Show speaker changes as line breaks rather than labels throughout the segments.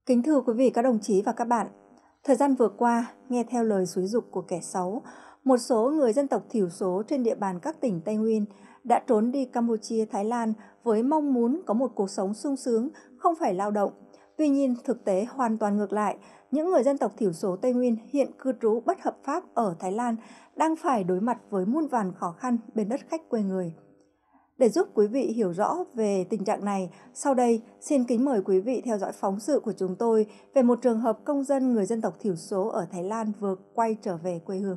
Kính thưa quý vị, các đồng chí và các bạn, thời gian vừa qua, nghe theo lời xúi giục của kẻ xấu, một số người dân tộc thiểu số trên địa bàn các tỉnh Tây Nguyên đã trốn đi Campuchia, Thái Lan với mong muốn có một cuộc sống sung sướng, không phải lao động. Tuy nhiên, thực tế hoàn toàn ngược lại, những người dân tộc thiểu số Tây Nguyên hiện cư trú bất hợp pháp ở Thái Lan đang phải đối mặt với muôn vàn khó khăn bên đất khách quê người. Để giúp quý vị hiểu rõ về tình trạng này, sau đây xin kính mời quý vị theo dõi phóng sự của chúng tôi về một trường hợp công dân người dân tộc thiểu số ở Thái Lan vừa quay trở về quê hương.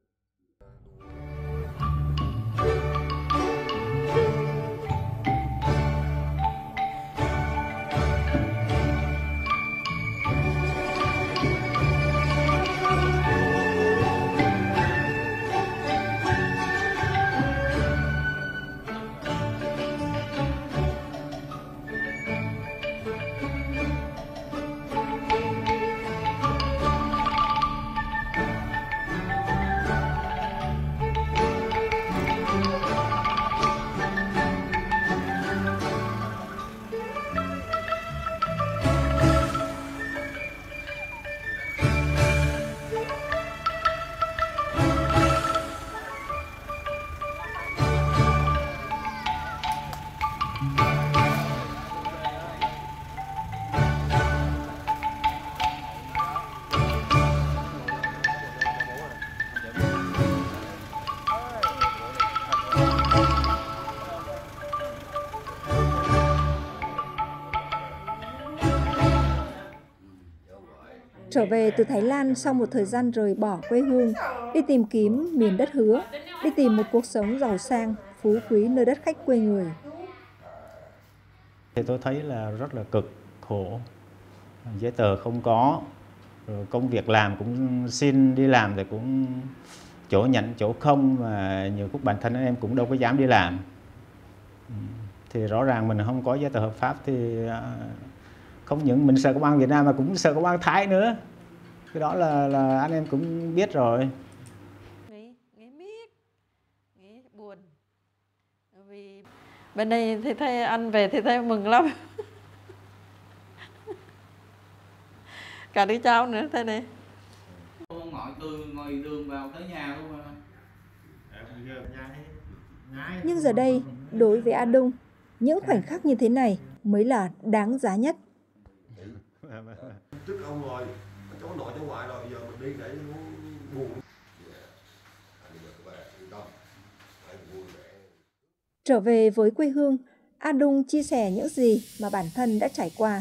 Trở về từ Thái Lan sau một thời gian rời bỏ quê hương, đi tìm kiếm miền đất hứa, đi tìm một cuộc sống giàu sang, phú quý nơi đất khách quê người.
Thì tôi thấy là rất là cực khổ, giấy tờ không có, rồi công việc làm cũng xin đi làm thì cũng chỗ nhận chỗ không, và nhiều lúc bản thân em cũng đâu có dám đi làm. Thì rõ ràng mình không có giấy tờ hợp pháp thì không những mình sợ công an Việt Nam mà cũng sợ công an Thái nữa. Cái đó là anh em cũng biết rồi.
Nghĩ buồn. Vì bên đây thì thấy anh về thì thấy mừng lắm. Cả đứa cháu nữa thế này.
Ngồi đường vào tới nhà luôn mà.
Nhưng giờ đây, đối với A Đung, những khoảnh khắc như thế này mới là đáng giá nhất.
Trước ông rồi, cháu nội cháu ngoại rồi, giờ mình đi để buồn.
Trở về với quê hương, A Đung chia sẻ những gì mà bản thân đã trải qua.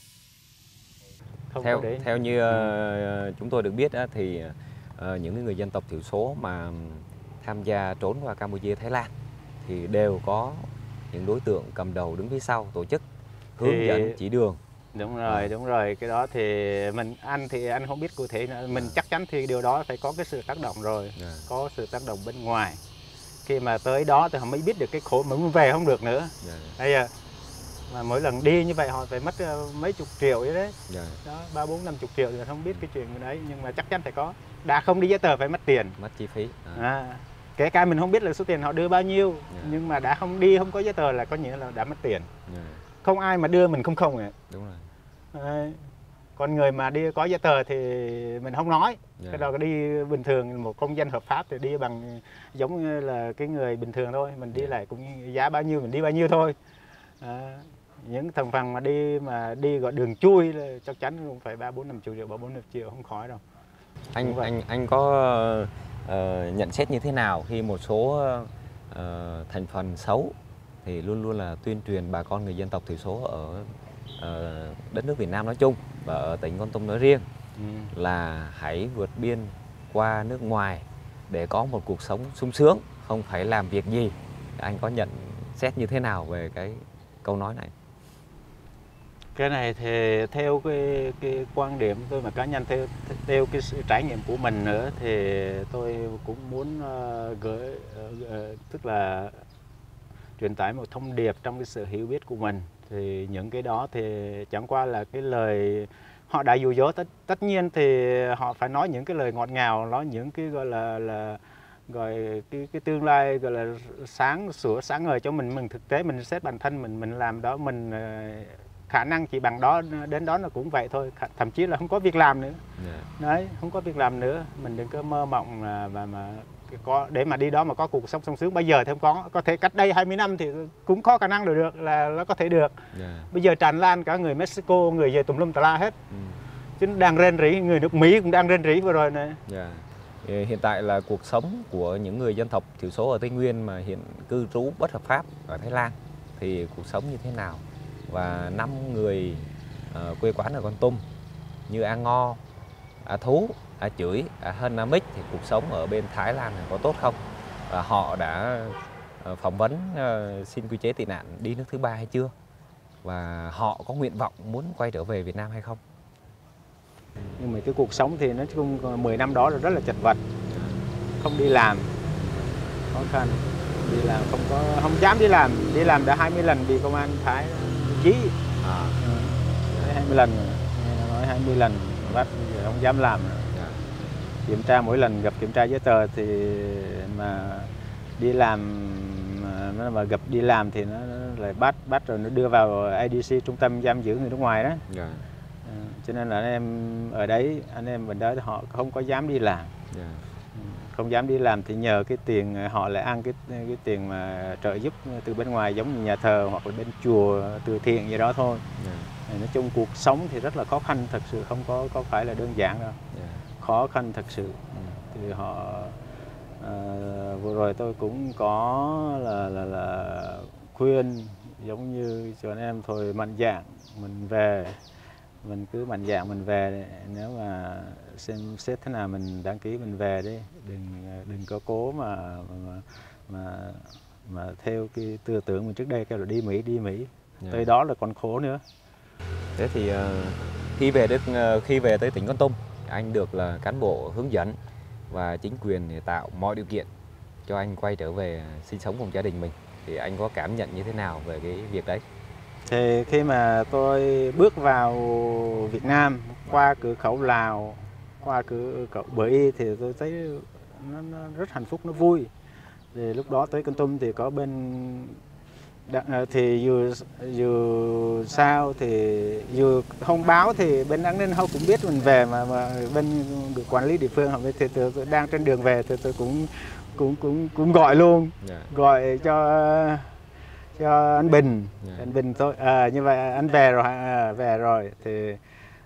Theo như chúng tôi được biết thì những người dân tộc thiểu số mà tham gia trốn qua Campuchia, Thái Lan thì đều có những đối tượng cầm đầu đứng phía sau tổ chức hướng dẫn chỉ đường.
Đúng rồi, cái đó thì anh không biết cụ thể nữa. Mình chắc chắn thì điều đó phải có cái sự tác động rồi, có sự tác động bên ngoài. Khi mà tới đó thì họ mới biết được cái khổ mà muốn về không được nữa. Bây giờ mà mỗi lần đi như vậy họ phải mất mấy chục triệu vậy đấy. Đó, 30-50 triệu thì không biết cái chuyện đấy, nhưng mà chắc chắn phải có. Đã không đi giấy tờ phải mất tiền,
mất chi phí.
Kể cả mình không biết là số tiền họ đưa bao nhiêu, nhưng mà đã không đi không có giấy tờ là có nghĩa là đã mất tiền. Không ai mà đưa mình không ấy.
Đúng rồi.
Đấy. Còn người mà đi có giấy tờ thì mình không nói. Cái đó đi bình thường, một công dân hợp pháp thì đi bằng giống như là cái người bình thường thôi. Mình đi lại cũng giá bao nhiêu mình đi bao nhiêu thôi. Những thành phần mà đi gọi đường chui là chắc chắn cũng phải 3-4-5 triệu, 3-4-5 triệu không khỏi đâu.
Anh có nhận xét như thế nào khi một số thành phần xấu thì luôn luôn là tuyên truyền bà con người dân tộc thiểu số ở đất nước Việt Nam nói chung và ở tỉnh Kon Tum nói riêng là hãy vượt biên qua nước ngoài để có một cuộc sống sung sướng, không phải làm việc gì. Anh có nhận xét như thế nào về cái câu nói này?
Cái này thì theo cái quan điểm tôi mà cá nhân, theo cái sự trải nghiệm của mình nữa thì tôi cũng muốn tức là truyền tải một thông điệp trong cái sự hiểu biết của mình. Thì những cái đó thì chẳng qua là cái lời họ đã dụ dỗ, tất nhiên thì họ phải nói những cái lời ngọt ngào, nói những cái gọi là gọi cái tương lai gọi là sáng ngời cho mình thực tế mình xét bản thân mình làm đó, mình khả năng chỉ bằng đó đến đó là cũng vậy thôi, thậm chí là không có việc làm nữa. Đấy, không có việc làm nữa, mình đừng có mơ mộng mà có để mà đi đó mà có cuộc sống sung sướng. Bây giờ thì không có thể cách đây 20 năm thì cũng có khả năng được là nó có thể được. Bây giờ tràn lan cả người Mexico, người về tùm lum tà la hết. Chứ đang rên rỉ, người nước Mỹ cũng đang rên rỉ vừa rồi này.
Hiện tại là cuộc sống của những người dân tộc thiểu số ở Tây Nguyên mà hiện cư trú bất hợp pháp ở Thái Lan thì cuộc sống như thế nào? Và 5 người quê quán ở Kon Tum như A Ngo, A Thú, A Chưởi, A Hân, A Mích thì cuộc sống ở bên Thái Lan có tốt không? Và họ đã phỏng vấn xin quy chế tị nạn đi nước thứ 3 hay chưa? Và họ có nguyện vọng muốn quay trở về Việt Nam hay không?
Nhưng mà cái cuộc sống thì nói chung 10 năm đó là rất là chật vật, không đi làm khó khăn, đi làm không dám đi làm đã 20 lần bị công an Thái chí 20 lần, nói 20 lần bắt không dám làm nữa. Kiểm tra mỗi lần gặp kiểm tra giấy tờ thì mà đi làm mà gặp đi làm thì nó lại bắt rồi nó đưa vào IDC, trung tâm giam giữ người nước ngoài đó. Cho nên là anh em ở đấy, anh em bên đó họ không có dám đi làm. Không dám đi làm thì nhờ cái tiền họ lại ăn cái tiền mà trợ giúp từ bên ngoài, giống như nhà thờ hoặc là bên chùa từ thiện gì đó thôi. Nói chung cuộc sống thì rất là khó khăn, thật sự không có phải là đơn giản đâu. Khó khăn thật sự. Thì họ vừa rồi tôi cũng có là khuyên giống như cho anh em thôi, mạnh dạn mình về, mình cứ mạnh dạn mình về. Nếu mà xem xét thế nào mình đăng ký mình về đi, đừng có cố mà theo cái tư tưởng mình trước đây kêu là đi Mỹ tới đó là còn khổ nữa.
Thế thì khi về tới tỉnh Kon Tum, anh được là cán bộ hướng dẫn và chính quyền để tạo mọi điều kiện cho anh quay trở về sinh sống cùng gia đình mình, thì anh có cảm nhận như thế nào về cái việc đấy?
Thì khi mà tôi bước vào Việt Nam qua cửa khẩu Lào, qua cửa khẩu Bờ Y thì tôi thấy nó rất hạnh phúc, nó vui. Thì lúc đó tới Kon Tum thì có bên thì dù sao thì dù không báo thì bên an ninh họ cũng biết mình về, mà bên quản lý địa phương họ thì tôi đang trên đường về thì tôi cũng gọi luôn, gọi cho anh Bình, anh Bình tôi như vậy anh về rồi thì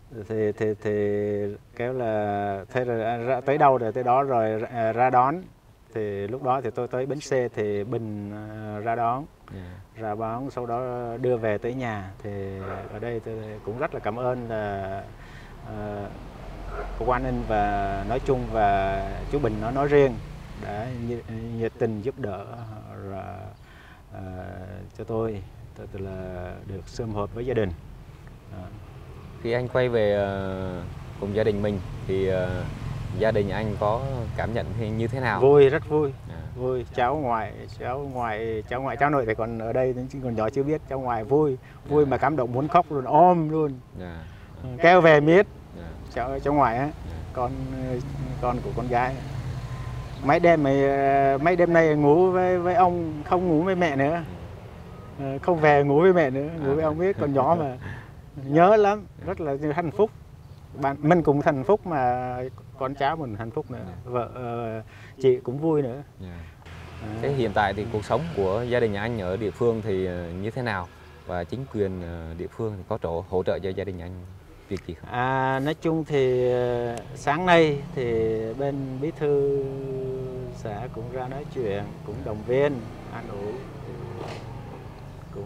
kéo là thế rồi tới đâu rồi tới đó rồi ra đón. Thì lúc đó thì tôi tới bến xe thì Bình ra đón, sau đó đưa về tới nhà. Thì ở đây tôi cũng rất là cảm ơn là cơ quan an ninh và nói chung và chú Bình nó nói riêng đã nhiệt tình giúp đỡ cho tôi là được sum họp với gia đình.
Khi anh quay về cùng gia đình mình thì gia đình anh có cảm nhận như thế nào?
Vui, rất vui. Vui, cháu ngoại, cháu nội thì còn ở đây còn nhỏ chưa biết, cháu ngoại vui mà cảm động muốn khóc luôn, ôm luôn. Kêu về miết. Cháu ngoại á, con của con gái. Mấy đêm nay ngủ với ông, không ngủ với mẹ nữa. Không về ngủ với mẹ nữa, ngủ với ông biết, còn nhỏ mà nhớ lắm, rất là hạnh phúc. Mình cũng hạnh phúc mà con cháu mình hạnh phúc nữa, vợ chị cũng vui nữa.
Thế hiện tại thì cuộc sống của gia đình anh ở địa phương thì như thế nào? Và chính quyền địa phương thì có hỗ trợ cho gia đình anh việc gì không?
Nói chung thì sáng nay thì bên bí thư xã cũng ra nói chuyện, cũng động viên, an ủi, cũng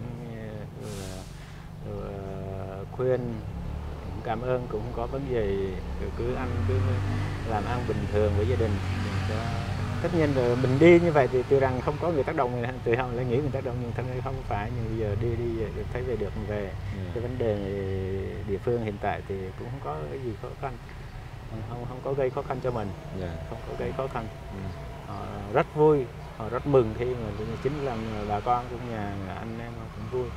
khuyên, cũng cảm ơn, cũng không có vấn đề, cứ làm ăn bình thường với gia đình. Tất nhiên là mình đi như vậy thì tuy rằng không có người tác động, từ họ lại nghĩ mình tác động, nhưng thật ra không phải. Nhưng bây giờ đi thấy về được mình về. Cái vấn đề địa phương hiện tại thì cũng không có cái gì khó khăn, không có gây khó khăn cho mình, không có gây khó khăn. Họ rất vui, họ rất mừng khi mà chính là bà con cũng nhà anh em cũng vui.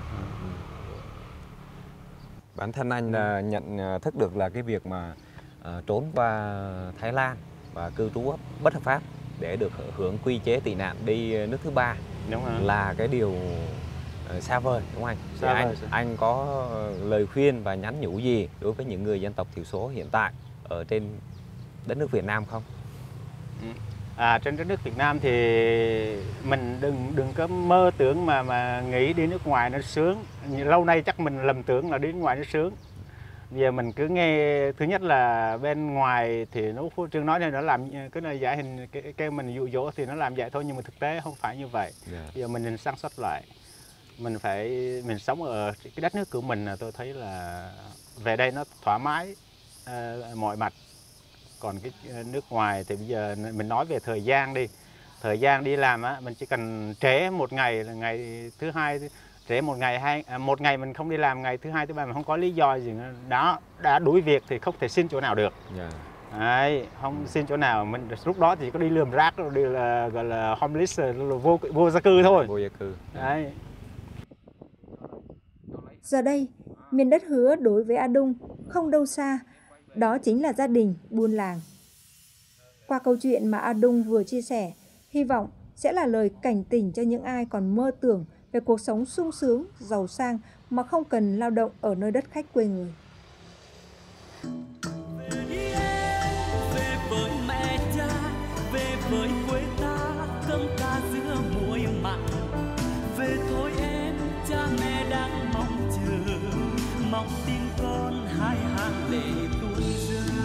Bản thân anh là nhận thức được là cái việc mà trốn qua Thái Lan và cư trú bất hợp pháp để được hưởng quy chế tị nạn đi nước thứ 3 là cái điều xa vời, đúng không anh? Thì
Xa vời.
anh có lời khuyên và nhắn nhủ gì đối với những người dân tộc thiểu số hiện tại ở trên đất nước Việt Nam không?
Trên đất nước Việt Nam thì mình đừng có mơ tưởng mà nghĩ đi nước ngoài nó sướng. Lâu nay chắc mình lầm tưởng là đi nước ngoài nó sướng. Bây giờ mình cứ nghe, thứ nhất là bên ngoài thì nó phô trương nói này nó làm cái này giải hình kêu mình dụ dỗ thì nó làm vậy thôi, nhưng mà thực tế không phải như vậy. Bây giờ mình sản xuất lại, mình sống ở cái đất nước của mình là tôi thấy là về đây nó thoải mái mọi mặt. Còn cái nước ngoài thì bây giờ mình nói về thời gian đi, thời gian đi làm á, mình chỉ cần trễ một ngày là ngày thứ hai, trễ một ngày mình không đi làm, ngày thứ hai thứ ba mình không có lý do gì nữa, đó đã đuổi việc thì không thể xin chỗ nào được. Đấy, không xin chỗ nào, mình lúc đó thì có đi lườm rác, đi là gọi là homeless, là vô gia cư thôi.
Vô gia cư.
Đấy.
Giờ đây, miền đất hứa đối với A Đung không đâu xa, đó chính là gia đình, buôn làng. Qua câu chuyện mà A Đung vừa chia sẻ, hy vọng sẽ là lời cảnh tỉnh cho những ai còn mơ tưởng về cuộc sống sung sướng, giàu sang mà không cần lao động ở nơi đất khách quê người.
Về với mẹ cha, về với quê ta, cơm ca giữa muối mặn. Về thôi em, cha mẹ đang mong chờ, mong tin con hai hàng lệ tuôn rơi.